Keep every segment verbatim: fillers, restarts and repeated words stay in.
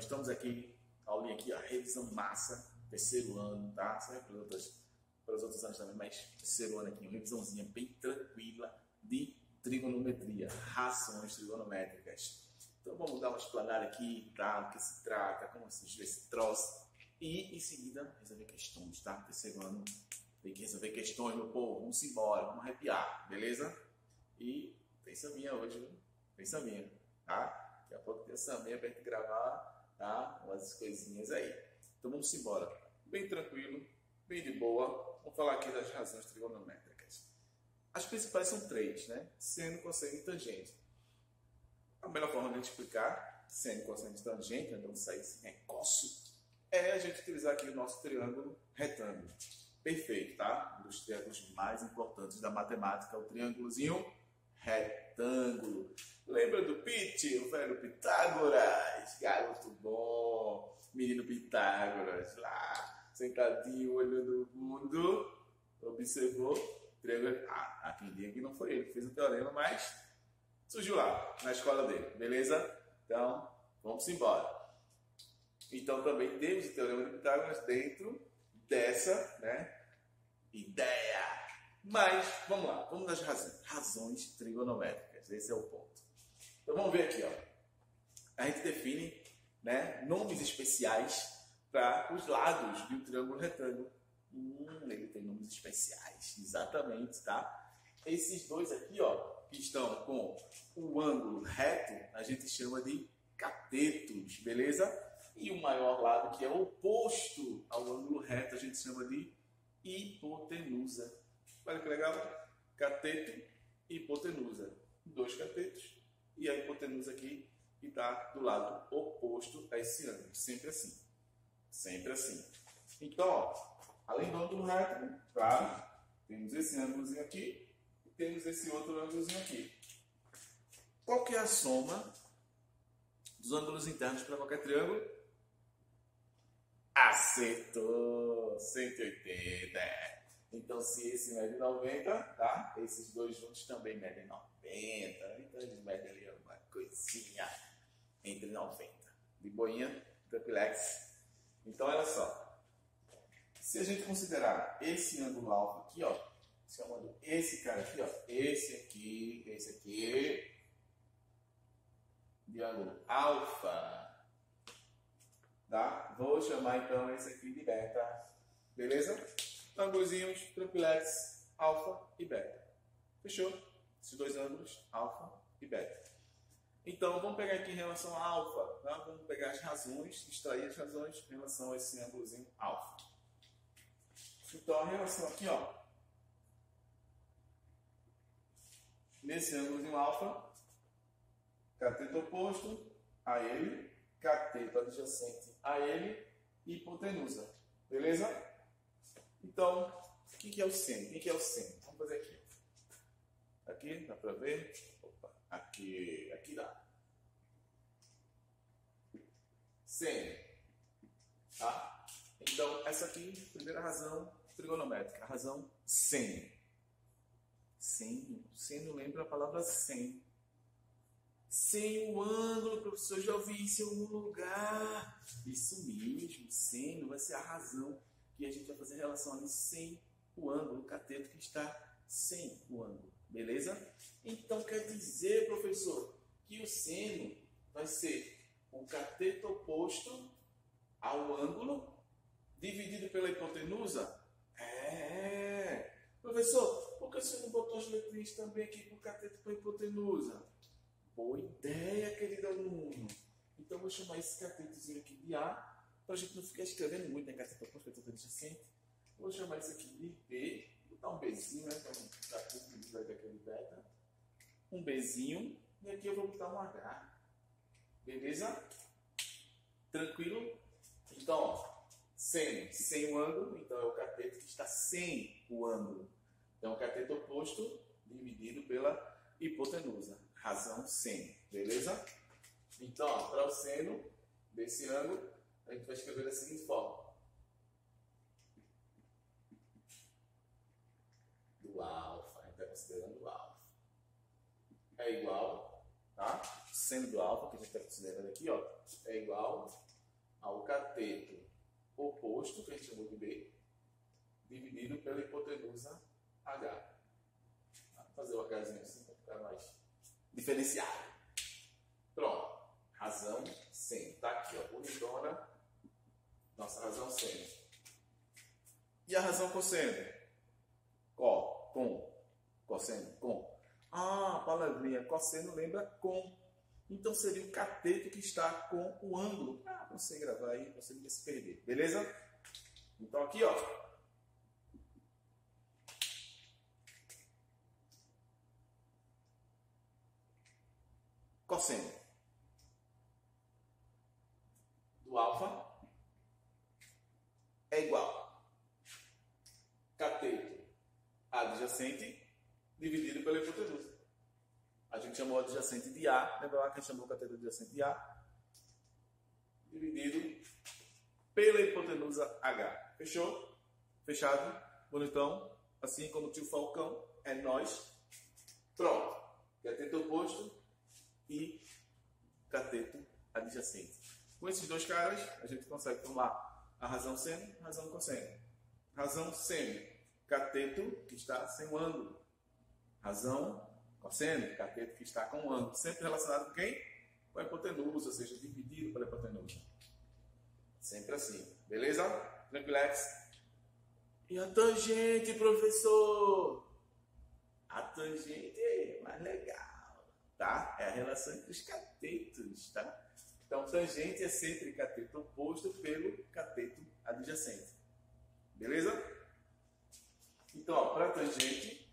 estamos aqui, aulinha aqui, ó, revisão massa, terceiro ano, tá? Serve para os outros, para os outros anos também, mas terceiro ano aqui, uma revisãozinha bem tranquila de trigonometria, rações trigonométricas. Então vamos dar uma explanada aqui, tá? Do que se trata, como se vê esse troço. E em seguida resolver questões, tá? Terceiro ano tem que resolver questões, meu povo. Vamos embora, vamos arrepiar, beleza? E tem sambinha hoje, viu? Tem sambinha, tá? Daqui a pouco tem sambinha pra gente gravar, tá? Umas coisinhas aí. Então vamos embora. Bem tranquilo, bem de boa. Vamos falar aqui das razões trigonométricas. As principais são três, né? Seno, cosseno e tangente. A melhor forma de a gente explicar seno, cosseno e tangente, então sair sem recosso, é a gente utilizar aqui o nosso triângulo retângulo. Perfeito, tá? Um dos triângulos mais importantes da matemática, o triângulozinho retângulo. Lembra do Pit, o velho Pitágoras? Garoto bom, menino Pitágoras, lá, sentadinho, olhando o mundo, observou, triângulo. Ah, há quem diga que não foi ele que fez o teorema, mas surgiu lá, na escola dele, beleza? Então, vamos embora. Então, também temos o teorema de Pitágoras dentro dessa, né, ideia. Mas, vamos lá, vamos nas razões. Razões trigonométricas, esse é o ponto. Então, vamos ver aqui, ó. A gente define, né, nomes especiais para os lados de um triângulo retângulo. Hum, ele tem nomes especiais, exatamente, tá? Esses dois aqui, ó, que estão com o ângulo reto, a gente chama de catetos, beleza? E o maior lado, que é oposto ao ângulo reto, a gente chama de hipotenusa. Olha que legal. Cateto e hipotenusa. Dois catetos e a hipotenusa aqui, que está do lado oposto a esse ângulo. Sempre assim. Sempre assim. Então, ó, além do ângulo reto, claro, temos esse ângulozinho aqui e temos esse outro ângulozinho aqui. Qual que é a soma dos ângulos internos para qualquer triângulo? Acertou! cento e oitenta. Então, se esse mede noventa, tá? Esses dois juntos também medem noventa. Então, eles medem ali uma coisinha entre noventa. De boinha, tranquilex. Então, olha só. Se a gente considerar esse ângulo alfa aqui, ó, chamando esse cara aqui, ó, esse aqui, esse aqui, de ângulo alfa, tá? Vou chamar então esse aqui de beta, beleza? Ângulozinhos, tranquilex, alfa e beta. Fechou? Esses dois ângulos, alfa e beta. Então, vamos pegar aqui em relação a alfa, tá? Vamos pegar as razões, extrair as razões em relação a esse ângulozinho alfa. Então, a relação aqui, ó, nesse ângulozinho alfa, cateto oposto a ele, cateto adjacente a ele e hipotenusa. Beleza? Então, o que é o seno? O que é o seno? Vamos fazer aqui. Aqui, dá para ver? Opa, aqui, aqui dá. Seno. Tá? Então, essa aqui, primeira razão trigonométrica, a razão seno. Seno. Seno lembra a palavra sem. Sem o ângulo, professor, já ouvi isso em algum lugar. Isso mesmo, seno vai ser a razão que a gente vai fazer relação ali sem o ângulo, o cateto que está sem o ângulo, beleza? Então quer dizer, professor, que o seno vai ser o cateto oposto ao ângulo dividido pela hipotenusa? É, professor, por que você não botou as letrinhas também aqui para o cateto e para a hipotenusa? Boa ideia, querido aluno. Então, vou chamar esse catetozinho aqui de A, para a gente não ficar escrevendo muito, né? Cateto oposto, cateto adjacente. Vou chamar isso aqui de B. Vou dar um Bzinho, né? Para não ficar tudo vai daquele beta. Um Bzinho. E aqui eu vou botar um H. Beleza? Tranquilo? Então, ó, sem, sem o ângulo, então é o cateto que está sem o ângulo. Então, o cateto oposto dividido pela hipotenusa. Razão seno, beleza? Então, para o seno desse ângulo, a gente vai escrever da seguinte forma. Do alfa, a gente está considerando o alfa. É igual, tá? O seno do alfa, que a gente está considerando aqui, ó, é igual ao cateto oposto, que a gente chamou de B, dividido pela hipotenusa H. Vou fazer o Hzinho assim para ficar mais diferenciado. Pronto. Razão seno. Está aqui, ó, bonitona. Nossa razão seno. E a razão cosseno? Có, com. Cosseno, com. Ah, a palavrinha cosseno lembra com. Então seria o cateto que está com o ângulo. Ah, para você gravar aí, para você não se perder. Beleza? Então aqui, ó. Cosseno do alfa é igual cateto adjacente dividido pela hipotenusa. A gente chamou adjacente de A, lembra lá que a gente chamou o cateto adjacente de A, dividido pela hipotenusa H. Fechou? Fechado? Bonitão? Assim como o tio Falcão, é nós. Pronto. Cateto oposto e cateto adjacente. Com esses dois caras, a gente consegue formar a razão seno e a razão cosseno. Razão seno, cateto que está sem o ângulo. Razão cosseno, cateto que está com o ângulo. Sempre relacionado com quem? Com a hipotenusa, ou seja, dividido pela hipotenusa. Sempre assim. Beleza? Tranquilex? E a tangente, professor? A tangente é mais legal, tá? É a relação entre os catetos, tá? Então, tangente é sempre cateto oposto pelo cateto adjacente. Beleza? Então, para tangente,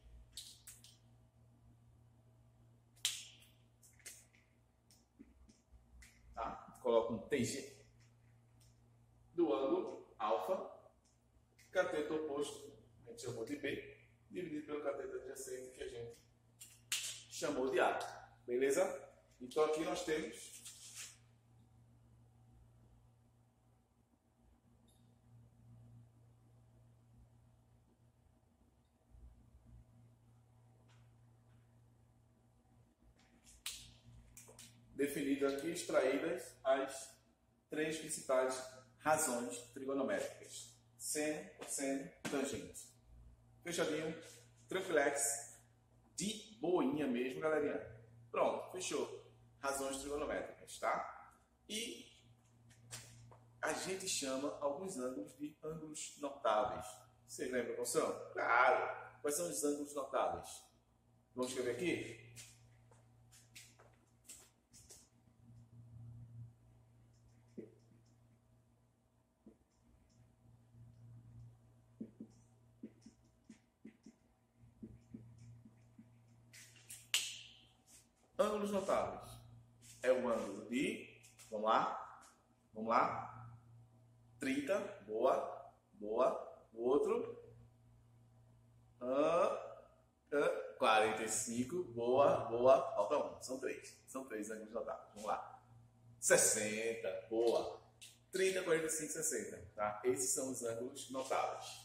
tá? Coloca um T G do ângulo alfa, cateto oposto, a gente chamou de B, dividido pelo cateto adjacente, que a gente chamou de A. Beleza? Então, aqui nós temos definido aqui, extraídas as três principais razões trigonométricas: seno, cosseno, tangente. Fechadinho, tranquilex, de boinha mesmo, galerinha. Pronto, fechou. Razões trigonométricas, tá? E a gente chama alguns ângulos de ângulos notáveis. Vocês lembram quais são? Claro! Quais são os ângulos notáveis? Vamos escrever aqui? Ângulos notáveis é o ângulo de, vamos lá, vamos lá, trinta, boa, boa, o outro, uh, uh, quarenta e cinco, boa, boa, falta um, são três, são três ângulos notáveis, vamos lá, sessenta, boa, trinta, quarenta e cinco, sessenta, tá? Esses são os ângulos notáveis.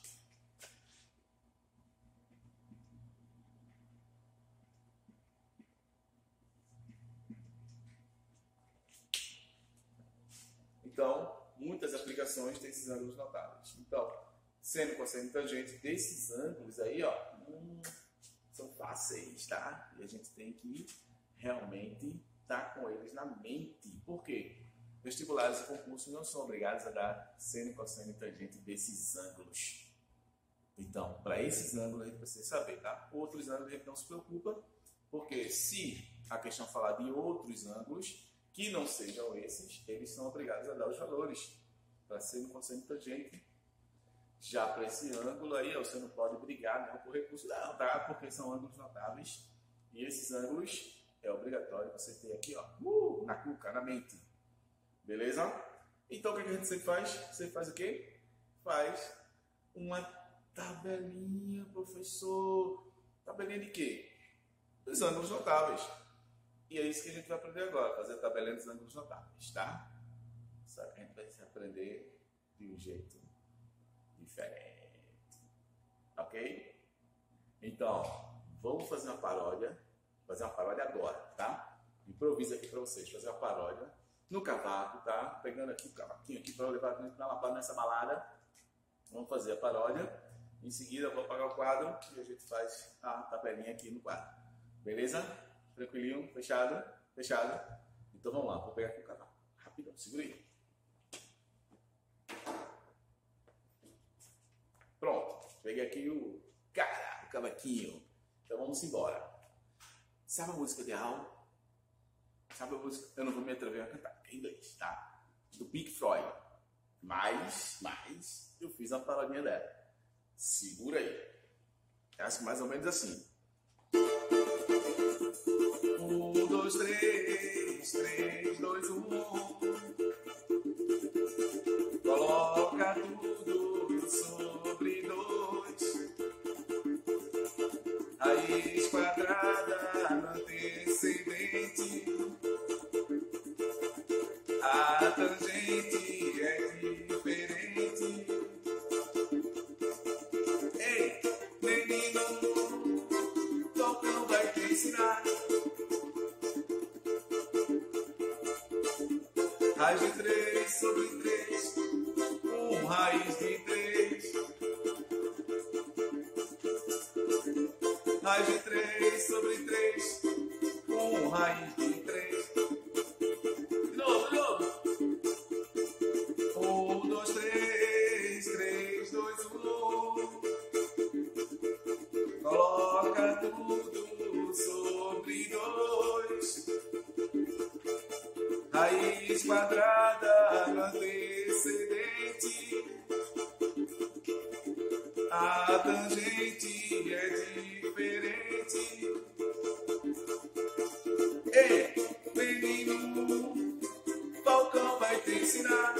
Então, muitas aplicações têm esses ângulos notáveis. Então, seno, cosseno e tangente desses ângulos aí, ó, hum, são fáceis, tá? E a gente tem que realmente estar com eles na mente. Por quê? Vestibulares e concursos não são obrigados a dar seno, cosseno e tangente desses ângulos. Então, para esses ângulos a gente precisa saber, tá? Outros ângulos a gente não se preocupa, porque se a questão falar de outros ângulos que não sejam esses, eles são obrigados a dar os valores para seno, cosseno e tangente. Já para esse ângulo aí, ó, você não pode brigar não por recurso, não, tá? Porque são ângulos notáveis e esses ângulos é obrigatório você ter aqui, ó, uh, na cuca, na mente. Beleza? Então, o que a gente sempre faz? Você faz o quê? Faz uma tabelinha, professor. Tabelinha de quê? Dos ângulos notáveis. E é isso que a gente vai aprender agora, fazer a tabelinha dos ângulos notáveis, tá? Só que a gente vai se aprender de um jeito diferente. Ok? Então, vamos fazer uma paródia. Fazer uma paródia agora, tá? Improviso aqui para vocês. Fazer uma paródia no cavaco, tá? Pegando aqui o cavaquinho aqui para levar para nessa balada. Vamos fazer a paródia. Em seguida eu vou apagar o quadro e a gente faz a tabelinha aqui no quadro. Beleza? Tranquilinho? Fechado? Fechado? Então vamos lá, vou pegar aqui o cavaco. Rapidão, segura aí. Pronto, peguei aqui o cara, o cavaquinho. Então vamos embora. Sabe a música de Al? Sabe a música? Eu não vou me atrever a cantar, é em inglês, tá? Do Pink Floyd. Mas, mas, eu fiz uma parodinha dela. Segura aí. Acho que mais ou menos assim. Um, dois, três, três, dois, um. Coloca tudo sobre dois. Raiz quadrada no antecedente. A tangente é diferente. Ei, menino, Falcão vai te ensinar. Raiz de três sobre três, um raiz de três. Raiz de três sobre três, um raiz de três. De novo, de novo. Um, dois, três, três, dois, um. Coloca tudo sobre dois. Raiz quadrada no antecedente. A tangente é diferente. Ei, menino, Falcão vai te ensinar.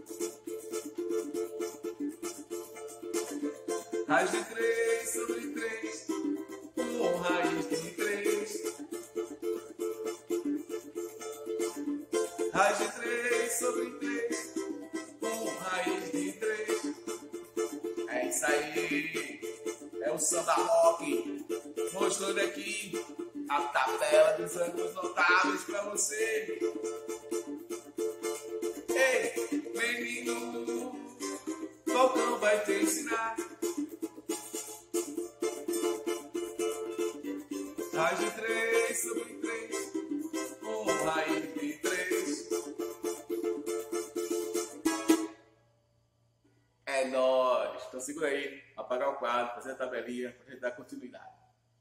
Raiz de três sobre três, um raiz de três. Raiz de três sobre três, um raiz de três. É isso aí, é o samba rock, mostrando aqui a tabela dos ângulos notáveis pra você. Ei, menino, Falcão vai te ensinar. Raiz de três sobre três, um raiz de três. É nóis! Então segura aí, apagar o quadro, fazer a tabelinha pra gente dar continuidade.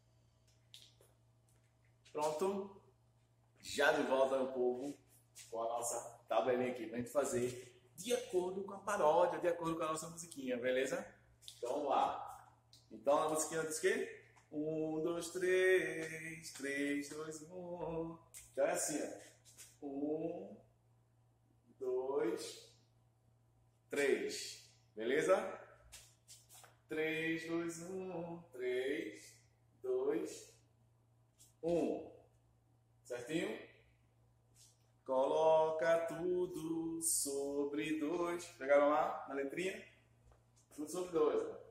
Pronto? Já de volta no povo com a nossa tabelinha aqui pra gente fazer de acordo com a paródia, de acordo com a nossa musiquinha, beleza? Então vamos lá. Então a musiquinha diz o quê? Um, dois, três, três, dois, um. Então é assim, ó. Um, dois, três. Beleza? Três, dois, um. Três, dois, um. Certinho? Coloca tudo sobre dois. Pegaram lá na letrinha? Tudo sobre dois, ó.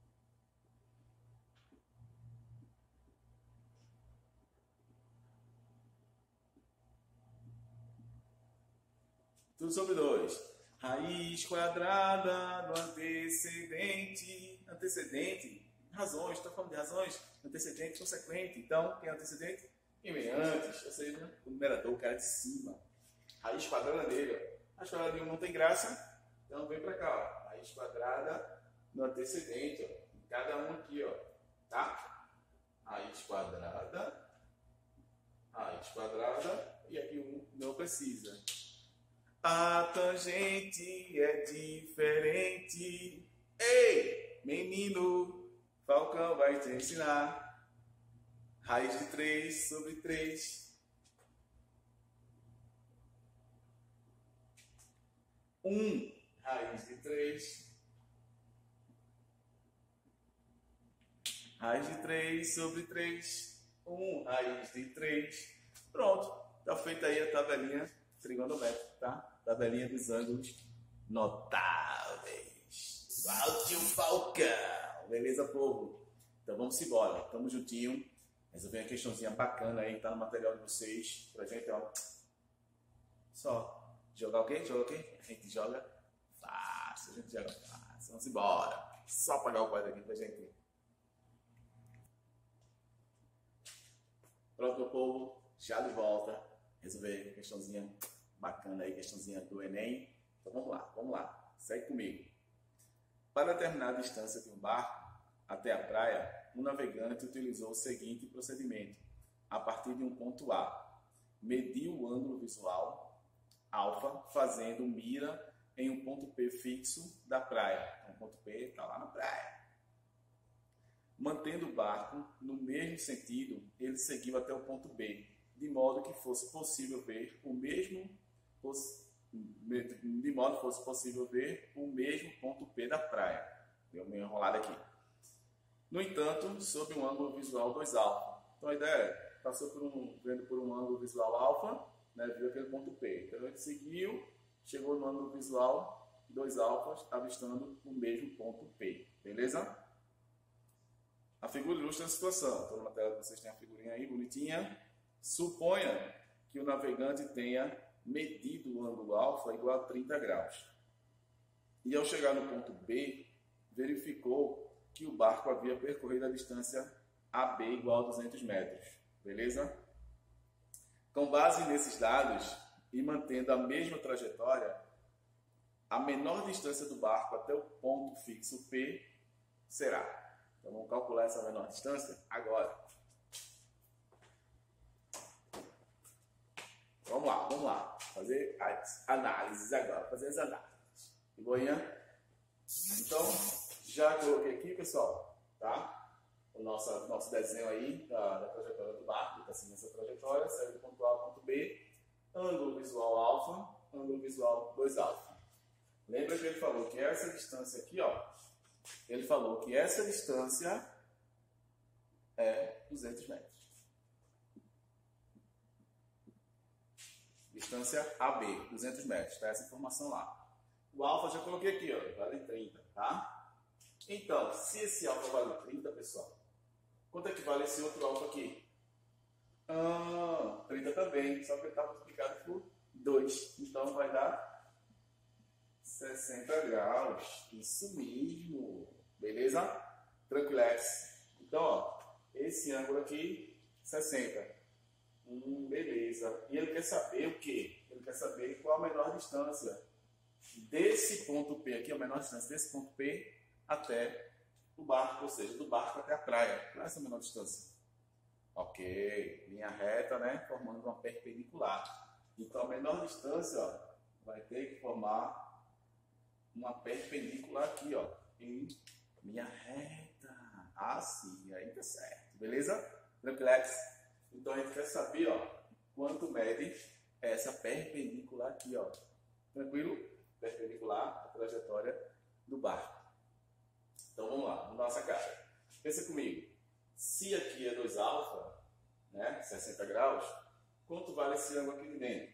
Tudo sobre dois. Raiz quadrada no antecedente. Antecedente? Razões, estou falando de razões. Antecedente, consequente. Então, quem é antecedente? Quem vem antes. Ou seja, o numerador, o cara de cima. Raiz quadrada dele, ó. Raiz quadrada de um não tem graça. Então, vem pra cá, ó. Raiz quadrada no antecedente, ó. Cada um aqui, ó. Tá? Raiz quadrada. Raiz quadrada. E aqui um não precisa. A tangente é diferente. Ei, menino, Falcão vai te ensinar. Raiz de três sobre três. Um, raiz de três. Raiz de três sobre três. Um, raiz de três. Pronto, tá feita aí a tabelinha trigonométrica, tá? Tabelinha dos ângulos notáveis. Cláudio Falcão. Beleza, povo? Então vamos embora. Tamo juntinho. Resolvi uma questãozinha bacana aí, tá no material de vocês. Pra gente, ó. Só Jogar o quê? Joga o quê? A gente joga fácil, a gente joga fácil. Vamos embora. Só apagar o quadro aqui pra gente. Pronto, meu povo. Já de volta. Resolver questãozinha bacana aí, questãozinha do Enem. Então vamos lá, vamos lá. Segue comigo. Para determinar a distância de um barco até a praia, um navegante utilizou o seguinte procedimento. A partir de um ponto A, mediu o ângulo visual alfa, fazendo mira em um ponto P fixo da praia. Então, o ponto P está lá na praia. Mantendo o barco no mesmo sentido, ele seguiu até o ponto B, de modo que fosse possível ver o mesmo de modo que fosse possível ver o mesmo ponto P da praia. Deu uma enrolada aqui. No entanto, sob um ângulo visual dois alfa. Então a ideia é, passou por um, vendo por um ângulo visual alfa, né, viu aquele ponto P. Então ele seguiu, chegou no ângulo visual dois alfas, avistando o mesmo ponto P. Beleza? A figura ilustra a situação. Então na tela vocês têm a figurinha aí, bonitinha. Suponha que o navegante tenha medido o ângulo alfa igual a trinta graus. E ao chegar no ponto B, verificou que o barco havia percorrido a distância A B igual a duzentos metros. Beleza? Com base nesses dados e mantendo a mesma trajetória, a menor distância do barco até o ponto fixo P será. Então vamos calcular essa menor distância agora. Vamos lá, vamos lá. Fazer as análises agora. Fazer as análises. De boinha? Então, já coloquei aqui, pessoal, tá? O nosso, nosso desenho aí da, da trajetória do barco. Está seguindo essa trajetória. Saiu do ponto A ao ponto B. Ângulo visual alfa. Ângulo visual dois alfa. Lembra que ele falou que essa distância aqui, ó. Ele falou que essa distância é duzentos metros. Distância A B, duzentos metros, tá? Essa informação lá. O alfa já coloquei aqui, ó, vale trinta, tá? Então, se esse alfa vale trinta, pessoal, quanto é que vale esse outro alfa aqui? Ah, trinta também, só que ele está multiplicado por dois. Então vai dar sessenta graus. Isso mesmo. Beleza? Tranquilex. Então, ó, esse ângulo aqui, sessenta. Hum, beleza. E ele quer saber o quê? Ele quer saber qual a menor distância desse ponto P aqui, a menor distância desse ponto P até o barco, ou seja, do barco até a praia. Qual é essa menor distância? Ok, linha reta, né? Formando uma perpendicular. Então a menor distância, ó, vai ter que formar uma perpendicular aqui, ó, em linha reta. Ah, sim, aí tá certo. Beleza? Tranquilex? Então a gente quer saber, ó, quanto mede essa perpendicular aqui, ó. Tranquilo? Perpendicular à trajetória do barco. Então vamos lá, vamos dar uma sacada. Pensa comigo. Se aqui é dois alfa, né, sessenta graus, quanto vale esse ângulo aqui de dentro?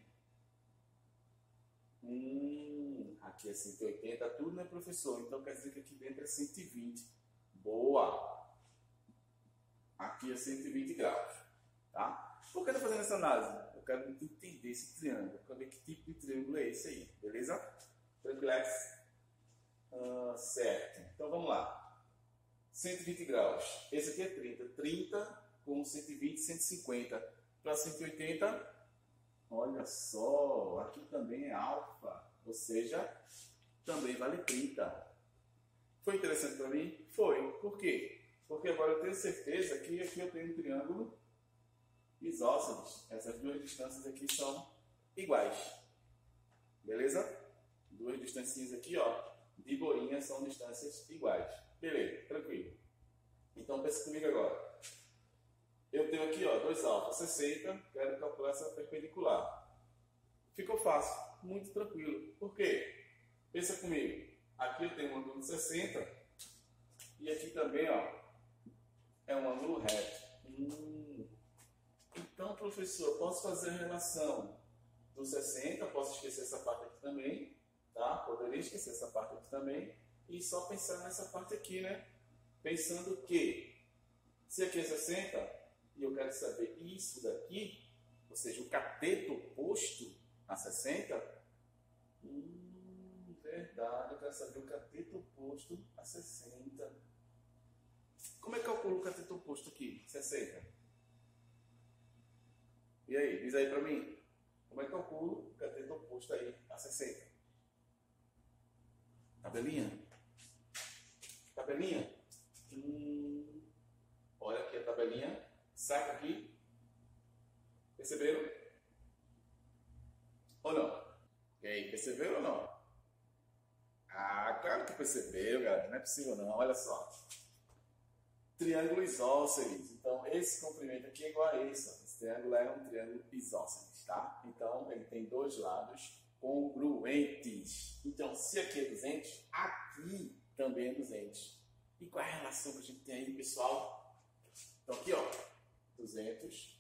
Hum, aqui é cento e oitenta, tudo, né, professor? Então quer dizer que aqui dentro é cento e vinte. Boa! Aqui é cento e vinte graus. Tá? Por que eu estou fazendo essa análise? Eu quero entender esse triângulo. Eu quero ver que tipo de triângulo é esse aí. Beleza? Tranquilex? Uh, certo. Então vamos lá. cento e vinte graus. Esse aqui é trinta. trinta com cento e vinte, cento e cinquenta. Para cento e oitenta, olha só. Aqui também é alfa. Ou seja, também vale trinta. Foi interessante para mim? Foi. Por quê? Porque agora eu tenho certeza que aqui eu tenho um triângulo isósceles. Essas duas distâncias aqui são iguais. Beleza? Duas distâncias aqui, ó, de boinha são distâncias iguais. Beleza, tranquilo. Então pensa comigo agora. Eu tenho aqui, ó, dois alfa, sessenta, quero calcular essa perpendicular. Ficou fácil, muito tranquilo. Por quê? Pensa comigo. Aqui eu tenho um ângulo de sessenta e aqui também, ó, é um ângulo reto. Hum. Então, professor, posso fazer a relação do sessenta, posso esquecer essa parte aqui também, tá? Poderia esquecer essa parte aqui também e só pensar nessa parte aqui, né? Pensando que se aqui é sessenta e eu quero saber isso daqui, ou seja, o cateto oposto a sessenta, Hum, verdade, eu quero saber o cateto oposto a sessenta. Como é que calculo o cateto oposto aqui? sessenta. E aí, diz aí pra mim. Como é que calculo o cateto oposto aí a sessenta? Tabelinha? Tabelinha? Hum, olha aqui a tabelinha. Saca aqui. Perceberam? Ou não? E aí, perceberam ou não? Ah, claro que percebeu, galera. Não é possível não. Olha só. Triângulo isósceles. Então, esse comprimento aqui é igual a esse. Ó. Esse triângulo é um triângulo isósceles, tá? Então, ele tem dois lados congruentes. Então, se aqui é duzentos, aqui também é duzentos. E qual é a relação que a gente tem aí, pessoal? Então, aqui, ó. duzentos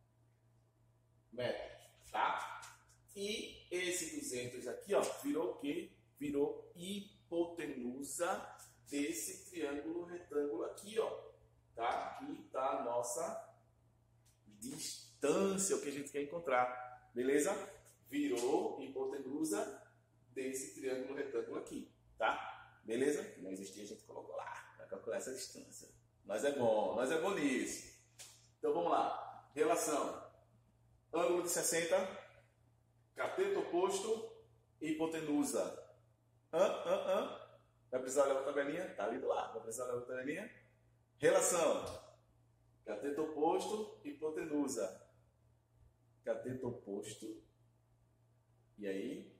metros, tá? E esse duzentos aqui, ó, virou o quê? Virou hipotenusa desse triângulo retângulo aqui, ó. Tá? Aqui tá a nossa distância, o que a gente quer encontrar. Beleza? Virou hipotenusa desse triângulo retângulo aqui, tá? Beleza? Que não existia, a gente colocou lá para calcular essa distância. Nós é bom, nós é bom nisso. Então vamos lá. Relação. Ângulo de sessenta, cateto oposto, hipotenusa. Hã, hã, hã. Vai precisar levar a tabelinha? Tá ali do lado. Vai precisar levar a tabelinha? Relação. Cateto oposto, hipotenusa. Cateto oposto. E aí?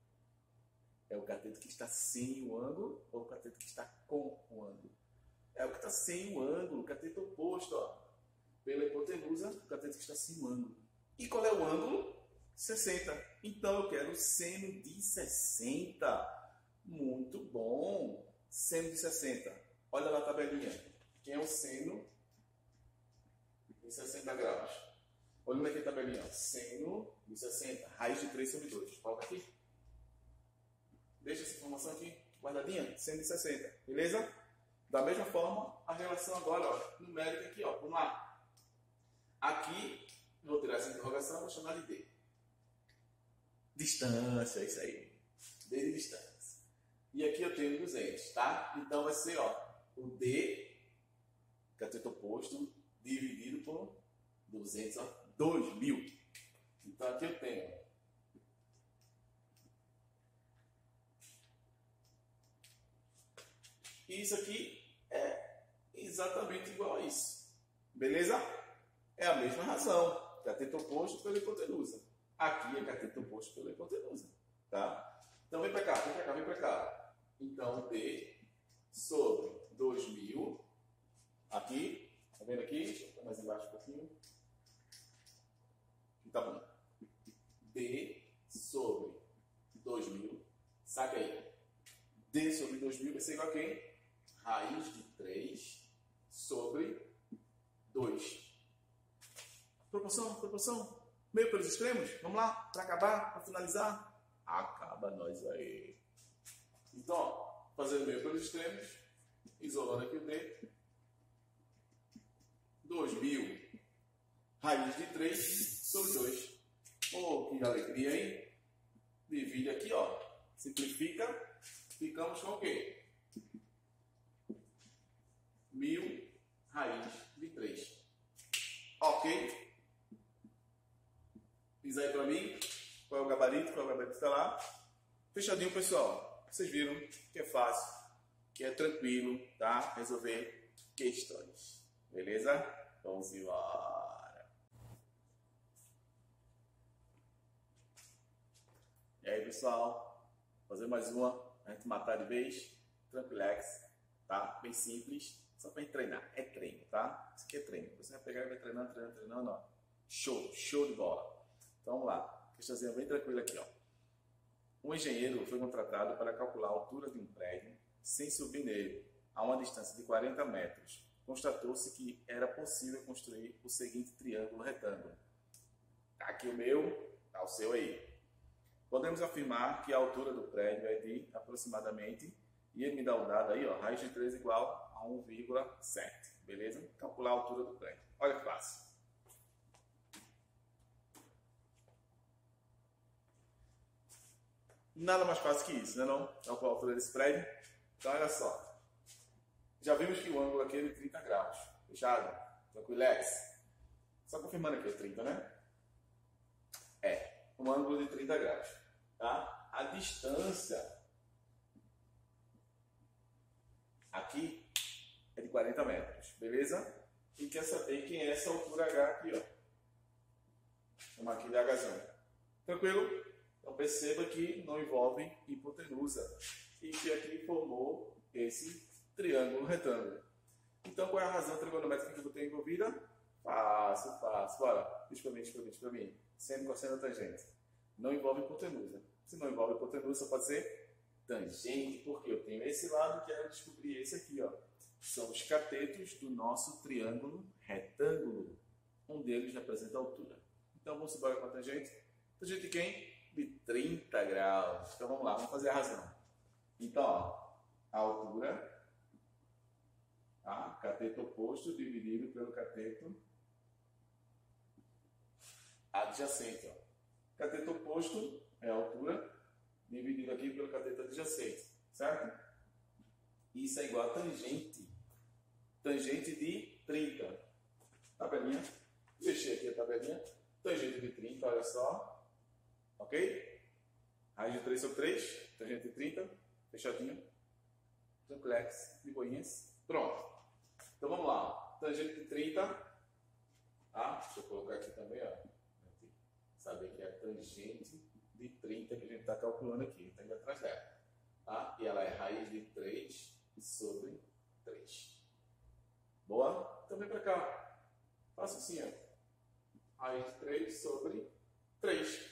É o cateto que está sem o ângulo ou o cateto que está com o ângulo? É o que está sem o ângulo, cateto oposto, ó. Pela hipotenusa, o cateto que está sem o ângulo. E qual é o ângulo? sessenta. Então eu quero seno de sessenta. Muito bom. Seno de sessenta. Olha lá a tabelinha. Quem é o seno de sessenta graus? Olha aqui a tabelinha. Seno de sessenta. Raiz de três sobre dois. Coloca aqui. Deixa essa informação aqui guardadinha. Seno de sessenta. Beleza? Da mesma forma, a relação agora, ó, numérica aqui, ó. Vamos lá. Aqui, vou tirar essa interrogação, vou chamar de D. Distância, isso aí. D de distância. E aqui eu tenho duzentos, tá? Então vai ser, ó, o D, cateto oposto, dividido por duzentos, ó, dois mil. Então aqui eu tenho isso aqui é exatamente igual a isso. Beleza? É a mesma razão. Cateto oposto pela hipotenusa. Aqui é cateto oposto pela hipotenusa. Tá? Então vem para cá, vem para cá, vem para cá. Então D sobre dois mil. Aqui, tá vendo aqui? Deixa eu botar mais embaixo um pouquinho. Tá bom. D sobre dois mil. Saca aí. D sobre dois mil vai ser igual a quem? Raiz de três sobre dois. Proporção, proporção. Meio pelos extremos. Vamos lá, para acabar, para finalizar. Acaba nós aí. Então, ó, fazendo meio pelos extremos, isolando aqui o D. dois mil. Raiz de três sobre dois. Oh, que alegria, hein? Divide aqui, ó. Simplifica. Ficamos com o quê? Mil raiz de três. Ok? Diz aí pra mim qual é o gabarito, qual é o gabarito que está lá. Fechadinho, pessoal. Vocês viram que é fácil, que é tranquilo, tá? Resolver questões. Beleza? Vamos embora. E aí, pessoal? Fazer mais uma. A gente matar de vez. Tranquilex. Tá? Bem simples. Só pra gente treinar. É treino, tá? Isso aqui é treino. Você vai pegar e vai treinando, treinando, treinando, ó. Show, show de bola. Então vamos lá. Questãozinha bem tranquila aqui, ó. Um engenheiro foi contratado para calcular a altura de um prédio sem subir nele, a uma distância de quarenta metros. Constatou-se que era possível construir o seguinte triângulo retângulo. Tá aqui o meu, tá o seu aí. Podemos afirmar que a altura do prédio é de aproximadamente, e ele me dá o dado aí, ó, raiz de três igual a um vírgula sete, beleza? Calcular a altura do prédio. Olha que fácil. Nada mais fácil que isso, né não? Então, qual a altura desse prédio? Então, olha só. Já vimos que o ângulo aqui é de trinta graus. Fechado? Tranquilex? Só confirmando aqui, é trinta, né? É, um ângulo de trinta graus. Tá? A distância aqui é de quarenta metros, beleza? E quer saber quem é essa altura H aqui, ó. Vamos aqui de Hzão. Tranquilo? Então perceba que não envolve hipotenusa. E que aqui formou esse triângulo retângulo. Então qual é a razão trigonométrica que eu vou ter envolvida? Fácil, fácil. Bora. Diz pra mim, diz pra mim, diz pra mim. Seno, cosseno, tangente. Não envolve hipotenusa. Se não envolve hipotenusa, pode ser tangente, porque eu tenho esse lado e quero descobrir esse aqui, ó. São os catetos do nosso triângulo retângulo. Um deles representa a altura. Então vamos embora com a tangente. Tangente de quem? De trinta graus. Então vamos lá, vamos fazer a razão. Então, ó, a altura, tá? Cateto oposto dividido pelo cateto adjacente. Ó. Cateto oposto é a altura dividido aqui pelo cateto adjacente, certo? Isso é igual a tangente. Tangente de trinta. Tabelinha. Fechei aqui a tabelinha. Tangente de trinta, olha só. Ok? Raiz de três sobre três. Tangente de trinta. Fechadinho. Tranquilex. De boinhas. Pronto. Então vamos lá. Tangente de trinta. Tá? Deixa eu colocar aqui também, ó. Saber que é a tangente de trinta que a gente está calculando aqui. Está indo atrás dela. Tá? E ela é raiz de três sobre três. Boa? Então vem para cá. Faça assim, ó. Raiz de três sobre três.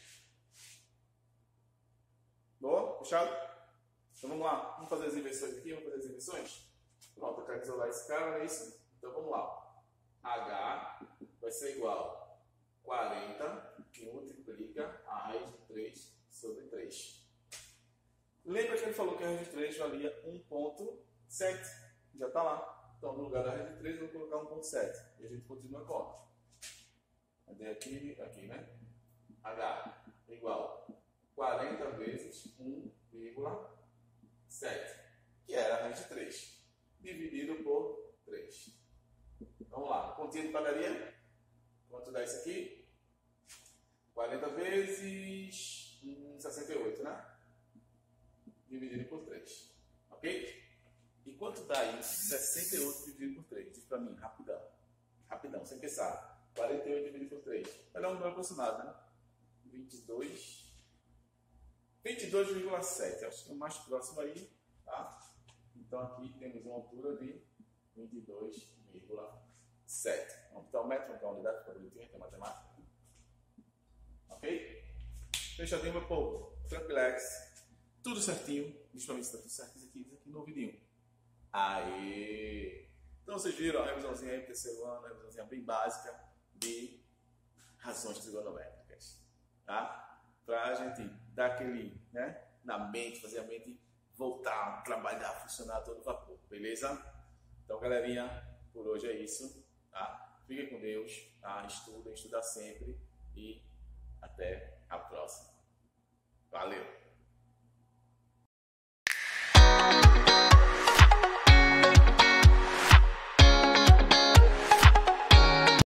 Boa? Fechado? Então vamos lá. Vamos fazer as inversões aqui. Vamos fazer as inversões? Pronto, eu quero isolar esse cara, não é isso? Então vamos lá. H vai ser igual a quarenta, que multiplica a raiz de três sobre três. Lembra que ele falou que a raiz de três valia um ponto sete? Já está lá. Então, no lugar da raiz de três, eu vou colocar um ponto sete. E a gente continua a conta. Cadê aqui? Aqui, né? H igual a quarenta vezes um vírgula sete, que era a raiz de três, dividido por três. Vamos lá. Continha de padaria. Quanto dá isso aqui? quarenta vezes hum, sessenta e oito, né? Dividido por três. Ok? E quanto dá isso? sessenta e oito dividido por três. Diz pra mim, rapidão. Rapidão, sem pensar. quarenta e oito dividido por três. Vai dar um número aproximado, né? vinte e dois. vinte e dois vírgula sete. Acho que é o mais próximo aí, tá? Então aqui temos uma altura de vinte e dois vírgula sete. Vamos botar o metro, vamos botar a unidade, fica bonitinho, tem matemática. Ok? Fechadinho, meu povo. Tranquilex. Tudo certinho. Diz pra mim se está tudo certo. Isso aqui, isso aqui no vidinho. Aê! Então vocês viram a revisãozinha aí do terceiro ano, a revisãozinha bem básica de razões trigonométricas. Tá? Pra gente dar aquele, né, na mente, fazer a mente voltar, trabalhar, funcionar a todo vapor. Beleza? Então, galerinha, por hoje é isso. Tá? Fiquem com Deus. Tá? Estudem, estudar sempre. E até a próxima. Valeu!